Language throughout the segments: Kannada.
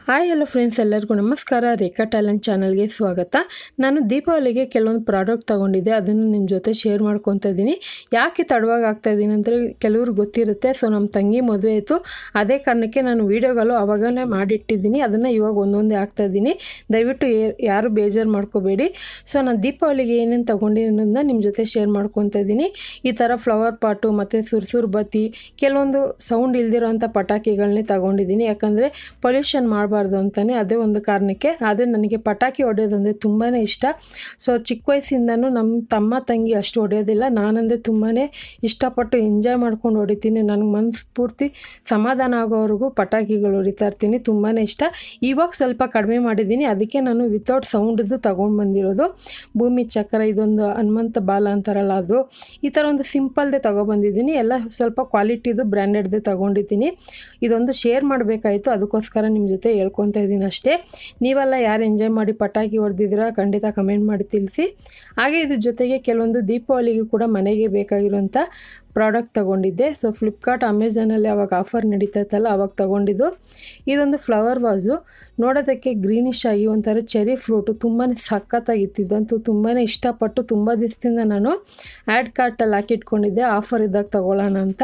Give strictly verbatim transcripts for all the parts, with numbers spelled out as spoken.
ಹಾಯ್ ಹಲೋ ಫ್ರೆಂಡ್ಸ್, ಎಲ್ಲರಿಗೂ ನಮಸ್ಕಾರ. ರೇಖಾ ಟ್ಯಾಲೆಂಟ್ ಚಾನಲ್ಗೆ ಸ್ವಾಗತ. ನಾನು ದೀಪಾವಳಿಗೆ ಕೆಲವೊಂದು ಪ್ರಾಡಕ್ಟ್ ತೊಗೊಂಡಿದ್ದೆ, ಅದನ್ನು ನಿಮ್ಮ ಜೊತೆ ಶೇರ್ ಮಾಡ್ಕೊತಾ ಇದ್ದೀನಿ. ಯಾಕೆ ತಡವಾಗಿ ಆಗ್ತಾಯಿದ್ದೀನಿ ಅಂದರೆ ಕೆಲವ್ರು ಗೊತ್ತಿರುತ್ತೆ. ಸೊ ನಮ್ಮ ತಂಗಿ ಮದುವೆ ಆಯಿತು, ಅದೇ ಕಾರಣಕ್ಕೆ ನಾನು ವೀಡಿಯೋಗಳು ಆವಾಗಲೇ ಮಾಡಿಟ್ಟಿದ್ದೀನಿ, ಅದನ್ನು ಇವಾಗ ಒಂದೊಂದೇ ಆಗ್ತಾಯಿದ್ದೀನಿ. ದಯವಿಟ್ಟು ಯಾರು ಬೇಜಾರು ಮಾಡ್ಕೋಬೇಡಿ. ಸೊ ನಾನು ದೀಪಾವಳಿಗೆ ಏನೇನು ತೊಗೊಂಡಿದ್ದೀನಿ ಅನ್ನೋದನ್ನ ನಿಮ್ಮ ಜೊತೆ ಶೇರ್ ಮಾಡ್ಕೊತಾ ಇದ್ದೀನಿ. ಈ ಥರ ಫ್ಲವರ್ ಪಾಟು ಮತ್ತು ಸುರ್ಸುರು ಬತ್ತಿ, ಕೆಲವೊಂದು ಸೌಂಡ್ ಇಲ್ದಿರೋ ಅಂಥ ಪಟಾಕಿಗಳನ್ನೇ ತೊಗೊಂಡಿದ್ದೀನಿ. ಯಾಕಂದರೆ ಪೊಲ್ಯೂಷನ್ ಮಾಡಬಾರ್ದು ಅಂತಲೇ, ಅದೇ ಒಂದು ಕಾರಣಕ್ಕೆ. ಆದರೆ ನನಗೆ ಪಟಾಕಿ ಹೊಡೆಯೋದಂದರೆ ತುಂಬಾ ಇಷ್ಟ. ಸೊ ಚಿಕ್ಕ ವಯಸ್ಸಿಂದನೂ ನಮ್ಮ ತಮ್ಮ ತಂಗಿ ಅಷ್ಟು ಹೊಡೆಯೋದಿಲ್ಲ, ನಾನಂದರೆ ತುಂಬಾ ಇಷ್ಟಪಟ್ಟು ಎಂಜಾಯ್ ಮಾಡ್ಕೊಂಡು ಹೊಡಿತೀನಿ. ನನಗೆ ಮನಸ್ಸು ಪೂರ್ತಿ ಸಮಾಧಾನ ಆಗೋವರೆಗೂ ಪಟಾಕಿಗಳು ಹೊಡಿತಾ ಇರ್ತೀನಿ, ತುಂಬಾ ಇಷ್ಟ. ಇವಾಗ ಸ್ವಲ್ಪ ಕಡಿಮೆ ಮಾಡಿದ್ದೀನಿ, ಅದಕ್ಕೆ ನಾನು ವಿತೌಟ್ ಸೌಂಡ್ದು ತೊಗೊಂಡು ಬಂದಿರೋದು. ಭೂಮಿ ಚಕ್ರ, ಇದೊಂದು ಹನುಮಂತ ಬಾಲ ಅಂತಾರಲ್ಲ ಅದು, ಈ ಥರ ಒಂದು ಸಿಂಪಲ್ದೇ ತೊಗೊಬಂದಿದ್ದೀನಿ. ಎಲ್ಲ ಸ್ವಲ್ಪ ಕ್ವಾಲಿಟಿದು ಬ್ರ್ಯಾಂಡೆಡ್ದೇ ತೊಗೊಂಡಿದ್ದೀನಿ. ಇದೊಂದು ಶೇರ್ ಮಾಡಬೇಕಾಯಿತು, ಅದಕ್ಕೋಸ್ಕರ ನಿಮ್ಮ ಜೊತೆ ಹೇಳ್ಕೊತಾ ಇದ್ದೀನಿ ಅಷ್ಟೇ. ನೀವೆಲ್ಲ ಯಾರು ಎಂಜಾಯ್ ಮಾಡಿ ಪಟಾಕಿ ಹೊಡೆದಿದ್ದೀರಾ ಖಂಡಿತ ಕಮೆಂಟ್ ಮಾಡಿ ತಿಳಿಸಿ. ಹಾಗೆ ಇದ್ರ ಜೊತೆಗೆ ಕೆಲವೊಂದು ದೀಪಾವಳಿಗೂ ಕೂಡ ಮನೆಗೆ ಬೇಕಾಗಿರೋಂಥ ಪ್ರಾಡಕ್ಟ್ ತೊಗೊಂಡಿದ್ದೆ. ಸೊ ಫ್ಲಿಪ್ಕಾರ್ಟ್ ಅಮೆಝಾನಲ್ಲಿ ಅವಾಗ ಆಫರ್ ನಡೀತಾ ಇತ್ತಲ್ಲ, ಅವಾಗ ತೊಗೊಂಡಿದ್ದು. ಇದೊಂದು ಫ್ಲವರ್ ವಾಸು, ನೋಡೋದಕ್ಕೆ ಗ್ರೀನಿಶ್ ಆಗಿ ಒಂಥರ ಚೆರಿ ಫ್ರೂಟು, ತುಂಬಾ ಸಖತ್ತಾಗಿತ್ತಿದ್ದಂತೂ ತುಂಬಾ ಇಷ್ಟಪಟ್ಟು ತುಂಬ ದಿವಸದಿಂದ ನಾನು ಆ್ಯಡ್ ಕಾರ್ಟಲ್ಲಿ ಹಾಕಿಟ್ಕೊಂಡಿದ್ದೆ, ಆಫರ್ ಇದ್ದಾಗ ತೊಗೊಳ್ಳೋಣ ಅಂತ.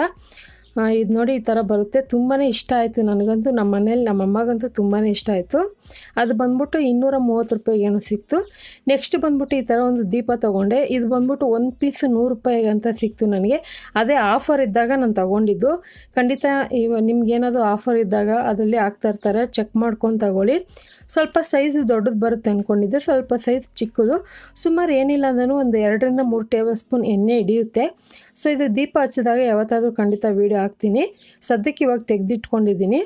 ಇದು ನೋಡಿ ಈ ಥರ ಬರುತ್ತೆ, ತುಂಬಾ ಇಷ್ಟ ಆಯಿತು ನನಗಂತೂ. ನಮ್ಮ ಮನೇಲಿ ನಮ್ಮ ಅಮ್ಮಗಂತೂ ತುಂಬಾ ಇಷ್ಟ ಆಯಿತು. ಅದು ಬಂದ್ಬಿಟ್ಟು ಇನ್ನೂರ ಮೂವತ್ತು ರೂಪಾಯಿಗೆ ಏನೋ ಸಿಕ್ತು. ನೆಕ್ಸ್ಟ್ ಬಂದ್ಬಿಟ್ಟು ಈ ಥರ ಒಂದು ದೀಪ ತೊಗೊಂಡೆ. ಇದು ಬಂದ್ಬಿಟ್ಟು ಒಂದು ಪೀಸ್ ನೂರು ರೂಪಾಯಿಗೆ ಅಂತ ಸಿಕ್ತು ನನಗೆ. ಅದೇ ಆಫರ್ ಇದ್ದಾಗ ನಾನು ತೊಗೊಂಡಿದ್ದು. ಖಂಡಿತ ಇವ ನಿಮ್ಗೇನಾದರೂ ಆಫರ್ ಇದ್ದಾಗ ಅದರಲ್ಲಿ ಹಾಕ್ತಾಯಿರ್ತಾರೆ, ಚೆಕ್ ಮಾಡ್ಕೊಂಡು ತಗೊಳ್ಳಿ. ಸ್ವಲ್ಪ ಸೈಜ್ ದೊಡ್ಡದು ಬರುತ್ತೆ ಅಂದ್ಕೊಂಡಿದ್ದೆ, ಸ್ವಲ್ಪ ಸೈಜ್ ಚಿಕ್ಕದು. ಸುಮಾರು ಏನಿಲ್ಲ ಅಂದ್ರೂ ಒಂದು ಎರಡರಿಂದ ಮೂರು ಟೇಬಲ್ ಸ್ಪೂನ್ ಎಣ್ಣೆ ಹಿಡಿಯುತ್ತೆ. ಸೊ ಇದು ದೀಪ ಹಚ್ಚಿದಾಗ ಯಾವತ್ತಾದರೂ ಖಂಡಿತ ವೀಡಿಯೋ ಹಾಕ್ತೀನಿ. ಸದ್ಯಕ್ಕೆ ಇವಾಗ ತೆಗೆದಿಟ್ಕೊಂಡಿದ್ದೀನಿ.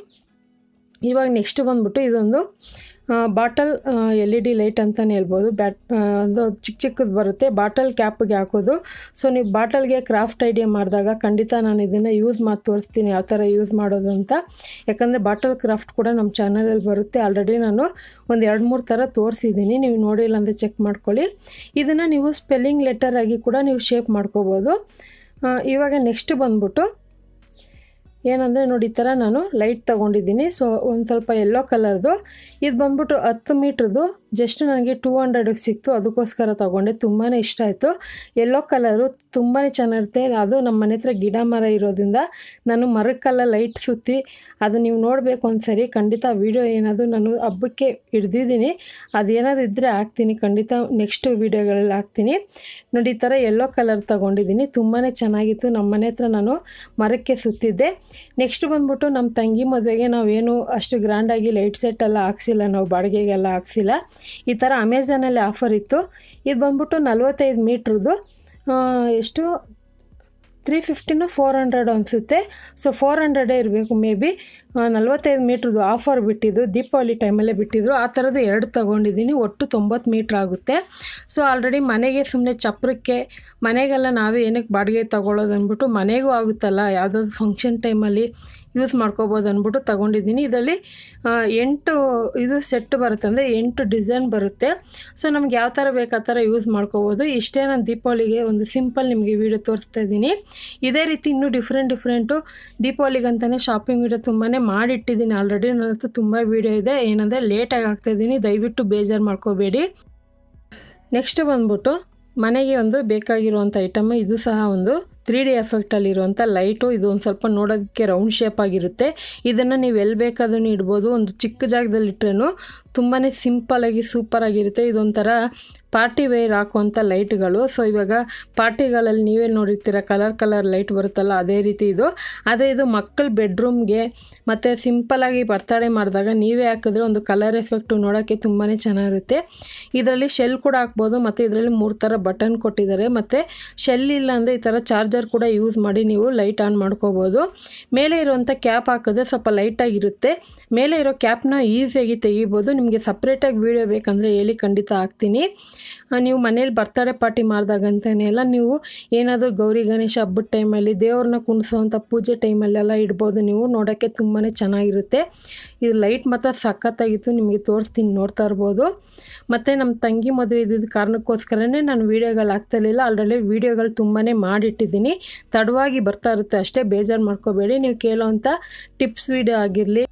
ಇವಾಗ ನೆಕ್ಸ್ಟ್ ಬಂದ್ಬಿಟ್ಟು ಇದೊಂದು bottle L E D light ಅಂತಲೇ ಹೇಳ್ಬೋದು. ಬ್ಯಾಟ್ ಒಂದು ಚಿಕ್ಕ ಚಿಕ್ಕದು ಬರುತ್ತೆ, ಬಾಟಲ್ ಕ್ಯಾಪ್ಗೆ ಹಾಕೋದು. ಸೊ ನೀವು ಬಾಟಲ್ಗೆ ಕ್ರಾಫ್ಟ್ ಐಡಿಯಾ ಮಾಡಿದಾಗ ಖಂಡಿತ ನಾನು ಇದನ್ನು ಯೂಸ್ ಮಾಡಿ ತೋರಿಸ್ತೀನಿ, ಯಾವ ಥರ ಯೂಸ್ ಮಾಡೋದು ಅಂತ. ಯಾಕಂದರೆ ಬಾಟಲ್ ಕ್ರಾಫ್ಟ್ ಕೂಡ ನಮ್ಮ ಚಾನಲಲ್ಲಿ ಬರುತ್ತೆ. ಆಲ್ರೆಡಿ ನಾನು ಒಂದು ಎರಡು ಮೂರು ಥರ ತೋರಿಸಿದ್ದೀನಿ, ನೀವು ನೋಡಿಲ್ಲ ಅಂದರೆ ಚೆಕ್ ಮಾಡ್ಕೊಳ್ಳಿ. ಇದನ್ನು ನೀವು ಸ್ಪೆಲ್ಲಿಂಗ್ ಲೆಟರ್ ಆಗಿ ಕೂಡ ನೀವು ಶೇಪ್ ಮಾಡ್ಕೋಬೋದು. ಇವಾಗ ನೆಕ್ಸ್ಟ್ ಬಂದ್ಬಿಟ್ಟು ಏನಂದರೆ ನೋಡಿ, ಈ ಥರ ನಾನು ಲೈಟ್ ತೊಗೊಂಡಿದ್ದೀನಿ. ಸೊ ಒಂದು ಸ್ವಲ್ಪ ಯೆಲ್ಲೋ ಕಲರ್ದು, ಇದು ಬಂದ್ಬಿಟ್ಟು ಹತ್ತು ಮೀಟ್ರದು, ಜಸ್ಟ್ ನನಗೆ ಟೂ ಹಂಡ್ರೆಡಿಗೆ ಸಿಕ್ತು, ಅದಕ್ಕೋಸ್ಕರ ತೊಗೊಂಡೆ. ತುಂಬಾ ಇಷ್ಟ ಆಯಿತು. ಯೆಲ್ಲೋ ಕಲರು ತುಂಬಾ ಚೆನ್ನಾಗಿರುತ್ತೆ. ಅದು ನಮ್ಮ ಮನೆ ಹತ್ರ ಗಿಡ ಮರ ಇರೋದ್ರಿಂದ ನಾನು ಮರಕ್ಕೆಲ್ಲ ಲೈಟ್ ಸುತ್ತಿ, ಅದು ನೀವು ನೋಡಬೇಕು ಒಂದು ಸರಿ. ಖಂಡಿತ ವೀಡಿಯೋ ಏನಾದರೂ ನಾನು ಹಬ್ಬಕ್ಕೆ ಹಿಡ್ದಿದ್ದೀನಿ, ಅದೇನಾದರೂ ಇದ್ದರೆ ಹಾಕ್ತೀನಿ, ಖಂಡಿತ ನೆಕ್ಸ್ಟ್ ವೀಡಿಯೋಗಳಲ್ಲಿ ಹಾಕ್ತೀನಿ. ನೋಡಿ ಈ ಥರ ಯೆಲ್ಲೋ ಕಲರ್ ತೊಗೊಂಡಿದ್ದೀನಿ, ತುಂಬಾ ಚೆನ್ನಾಗಿತ್ತು. ನಮ್ಮ ಮನೆ ಹತ್ರ ನಾನು ಮರಕ್ಕೆ ಸುತ್ತಿದ್ದೆ. ನೆಕ್ಸ್ಟ್ ಬಂದ್ಬಿಟ್ಟು ನಮ್ಮ ತಂಗಿ ಮದುವೆಗೆ ನಾವೇನು ಅಷ್ಟು ಗ್ರ್ಯಾಂಡಾಗಿ ಲೈಟ್ ಸೆಟ್ ಎಲ್ಲ ಹಾಕ್ಸಿಲ್ಲ, ನಾವು ಬಾಡಿಗೆಗೆಲ್ಲ ಹಾಕ್ಸಿಲ್ಲ. ಈ ಥರ ಅಮೆಝಾನಲ್ಲಿ ಆಫರ್ ಇತ್ತು. ಇದು ಬಂದ್ಬಿಟ್ಟು ನಲ್ವತ್ತೈದು ಮೀಟ್ರದ್ದು, ಎಷ್ಟು ತ್ರೀ ಫಿಫ್ಟಿನೋ ಫೋರ್ ಹಂಡ್ರೆಡ್ ಅನಿಸುತ್ತೆ. ಸೊ ಫೋರ್ ಹಂಡ್ರೆಡೇ ಇರಬೇಕು ಮೇ ಬಿ. ನಲ್ವತ್ತೈದು ಮೀಟ್ರದ್ದು ಆಫರ್ ಬಿಟ್ಟಿದ್ದು, ದೀಪಾವಳಿ ಟೈಮಲ್ಲೇ ಬಿಟ್ಟಿದ್ರು. ಆ ಥರದ್ದು ಎರಡು ತೊಗೊಂಡಿದ್ದೀನಿ, ಒಟ್ಟು ತೊಂಬತ್ತು ಮೀಟ್ರ್ ಆಗುತ್ತೆ. ಸೊ ಆಲ್ರೆಡಿ ಮನೆಗೆ ಸುಮ್ಮನೆ ಚಪ್ರಕ್ಕೆ, ಮನೆಗೆಲ್ಲ ನಾವೇ ಏನಕ್ಕೆ ಬಾಡಿಗೆ ತೊಗೊಳ್ಳೋದು ಅಂದ್ಬಿಟ್ಟು, ಮನೆಗೂ ಆಗುತ್ತಲ್ಲ ಯಾವುದಾದ್ರು ಫಂಕ್ಷನ್ ಟೈಮಲ್ಲಿ ಯೂಸ್ ಮಾಡ್ಕೋಬೋದು ಅಂದ್ಬಿಟ್ಟು ತೊಗೊಂಡಿದ್ದೀನಿ. ಇದರಲ್ಲಿ ಎಂಟು ಇದು ಸೆಟ್ ಬರುತ್ತೆ, ಅಂದರೆ ಎಂಟು ಡಿಸೈನ್ ಬರುತ್ತೆ. ಸೊ ನಮ್ಗೆ ಯಾವ ಥರ ಬೇಕು ಆ ಥರ ಯೂಸ್ ಮಾಡ್ಕೋಬೋದು. ಇಷ್ಟೇ ನಾನು ದೀಪಾವಳಿಗೆ ಒಂದು ಸಿಂಪಲ್ ನಿಮಗೆ ವೀಡಿಯೋ ತೋರಿಸ್ತಾ ಇದ್ದೀನಿ. ಇದೇ ರೀತಿ ಇನ್ನೂ ಡಿಫ್ರೆಂಟ್ ಡಿಫ್ರೆಂಟು ದೀಪಾವಳಿಗಂತಲೇ ಶಾಪಿಂಗ್ ವೀಡಿಯೋ ತುಂಬಾ ಮಾಡಿಟ್ಟಿದ್ದೀನಿ. ಆಲ್ರೆಡಿ ನನ್ನ ಹತ್ರ ತುಂಬ ವೀಡಿಯೋ ಇದೆ, ಏನಂದರೆ ಲೇಟಾಗಿ ಆಗ್ತಾಯಿದ್ದೀನಿ, ದಯವಿಟ್ಟು ಬೇಜಾರು ಮಾಡ್ಕೋಬೇಡಿ. ನೆಕ್ಸ್ಟ್ ಬಂದ್ಬಿಟ್ಟು ಮನೆಗೆ ಒಂದು ಬೇಕಾಗಿರುವಂಥ ಐಟಮ್, ಇದು ಸಹ ಒಂದು ತ್ರೀ ಡಿ ಎಫೆಕ್ಟಲ್ಲಿರುವಂಥ ಲೈಟು. ಇದು ಒಂದು ಸ್ವಲ್ಪ ನೋಡೋದಕ್ಕೆ ರೌಂಡ್ ಶೇಪ್ ಆಗಿರುತ್ತೆ. ಇದನ್ನು ನೀವು ಎಲ್ಲಿ ಬೇಕಾದ್ರೂ ಇಡ್ಬೋದು, ಒಂದು ಚಿಕ್ಕ ಜಾಗದಲ್ಲಿ ಇಟ್ರೂ ತುಂಬಾ ಸಿಂಪಲಾಗಿ ಸೂಪರಾಗಿರುತ್ತೆ. ಇದೊಂಥರ ಪಾರ್ಟಿ ವೇರ್ ಹಾಕುವಂಥ ಲೈಟ್ಗಳು. ಸೊ ಇವಾಗ ಪಾರ್ಟಿಗಳಲ್ಲಿ ನೀವೇ ನೋಡಿರ್ತೀರ, ಕಲರ್ ಕಲರ್ ಲೈಟ್ ಬರುತ್ತಲ್ಲ, ಅದೇ ರೀತಿ ಇದು. ಅದೇ ಇದು ಮಕ್ಕಳ ಬೆಡ್ರೂಮ್ಗೆ ಮತ್ತು ಸಿಂಪಲಾಗಿ ಬರ್ತಡೇ ಮಾಡಿದಾಗ ನೀವೇ ಹಾಕಿದ್ರೆ ಒಂದು ಕಲರ್ ಎಫೆಕ್ಟು ನೋಡೋಕ್ಕೆ ತುಂಬಾ ಚೆನ್ನಾಗಿರುತ್ತೆ. ಇದರಲ್ಲಿ ಶೆಲ್ ಕೂಡ ಹಾಕ್ಬೋದು, ಮತ್ತು ಇದರಲ್ಲಿ ಮೂರು ಥರ ಬಟನ್ ಕೊಟ್ಟಿದ್ದಾರೆ. ಮತ್ತು ಶೆಲ್ ಇಲ್ಲ ಅಂದರೆ ಈ ಥರ ಚಾರ್ಜರ್ ಕೂಡ ಯೂಸ್ ಮಾಡಿ ನೀವು ಲೈಟ್ ಆನ್ ಮಾಡ್ಕೋಬೋದು. ಮೇಲೆ ಇರುವಂಥ ಕ್ಯಾಪ್ ಹಾಕಿದ್ರೆ ಸ್ವಲ್ಪ ಲೈಟಾಗಿರುತ್ತೆ. ಮೇಲೆ ಇರೋ ಕ್ಯಾಪ್ನ ಈಸಿಯಾಗಿ ತೆಗಿಬೋದು. ನಿಮಗೆ ಸಪ್ರೇಟಾಗಿ ವೀಡಿಯೋ ಬೇಕಂದರೆ ಹೇಳಿ, ಖಂಡಿತ ಹಾಕ್ತೀನಿ. ನೀವು ಮನೇಲಿ ಬರ್ತಡೇ ಪಾರ್ಟಿ ಮಾಡಿದಾಗಂತಲೇ ಎಲ್ಲ ನೀವು ಏನಾದರೂ ಗೌರಿ ಗಣೇಶ ಹಬ್ಬದ ಟೈಮಲ್ಲಿ ದೇವ್ರನ್ನ ಕುಣಿಸೋವಂಥ ಪೂಜೆ ಟೈಮಲ್ಲೆಲ್ಲ ಇಡ್ಬೋದು ನೀವು, ನೋಡೋಕ್ಕೆ ತುಂಬಾ ಚೆನ್ನಾಗಿರುತ್ತೆ. ಇದು ಲೈಟ್ ಮಾತ್ರ ಸಖತ್ತಾಗಿತ್ತು, ನಿಮಗೆ ತೋರಿಸ್ತೀನಿ, ನೋಡ್ತಾ ಇರ್ಬೋದು. ಮತ್ತು ನಮ್ಮ ತಂಗಿ ಮದುವೆ ಇದ್ದಿದ್ದ ಕಾರಣಕ್ಕೋಸ್ಕರನೇ ನಾನು ವೀಡಿಯೋಗಳು ಹಾಕ್ತಾಯಿರಲಿಲ್ಲ. ಆಲ್ರೆಡಿ ವೀಡಿಯೋಗಳು ತುಂಬಾ ಮಾಡಿಟ್ಟಿದ್ದೀನಿ, ತಡವಾಗಿ ಬರ್ತಾ ಇರುತ್ತೆ ಅಷ್ಟೇ, ಬೇಜಾರು ಮಾಡ್ಕೋಬೇಡಿ. ನೀವು ಕೇಳೋವಂಥ ಟಿಪ್ಸ್ ವೀಡಿಯೋ ಆಗಿರಲಿ,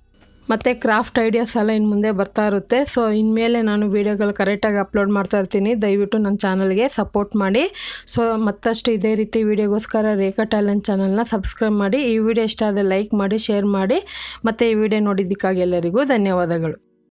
ಮತ್ತು ಕ್ರಾಫ್ಟ್ ಐಡಿಯಾಸ್ ಎಲ್ಲ ಇನ್ನು ಮುಂದೆ ಬರ್ತಾ ಇರುತ್ತೆ. ಸೊ ಇನ್ಮೇಲೆ ನಾನು ವೀಡಿಯೋಗಳು ಕರೆಕ್ಟಾಗಿ ಅಪ್ಲೋಡ್ ಮಾಡ್ತಾ ಇರ್ತೀನಿ. ದಯವಿಟ್ಟು ನನ್ನ ಚಾನಲ್ಗೆ ಸಪೋರ್ಟ್ ಮಾಡಿ. ಸೊ ಮತ್ತಷ್ಟು ಇದೇ ರೀತಿ ವೀಡಿಯೋಗೋಸ್ಕರ ರೇಖಾ ಟ್ಯಾಲೆಂಟ್ ಚಾನಲ್ನ ಸಬ್ಸ್ಕ್ರೈಬ್ ಮಾಡಿ. ಈ ವಿಡಿಯೋ ಇಷ್ಟ ಆದರೆ ಲೈಕ್ ಮಾಡಿ, ಶೇರ್ ಮಾಡಿ. ಮತ್ತು ಈ ವಿಡಿಯೋ ನೋಡಿದ್ದಕ್ಕಾಗಿ ಎಲ್ಲರಿಗೂ ಧನ್ಯವಾದಗಳು.